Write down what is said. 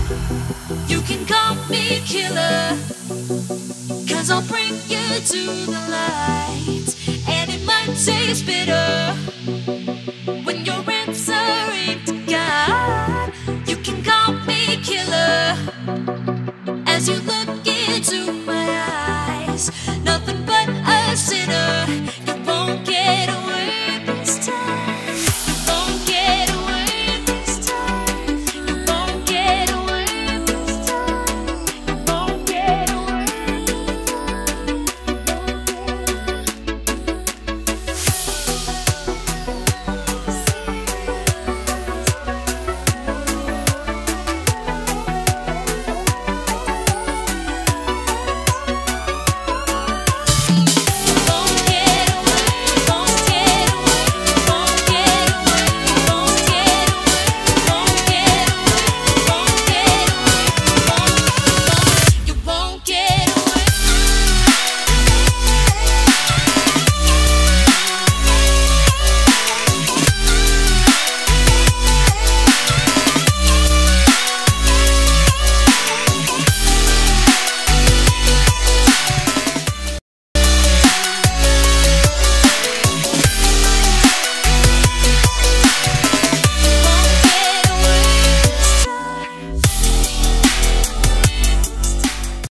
You can call me killer, 'cause I'll bring you to the light. And it might taste bitter,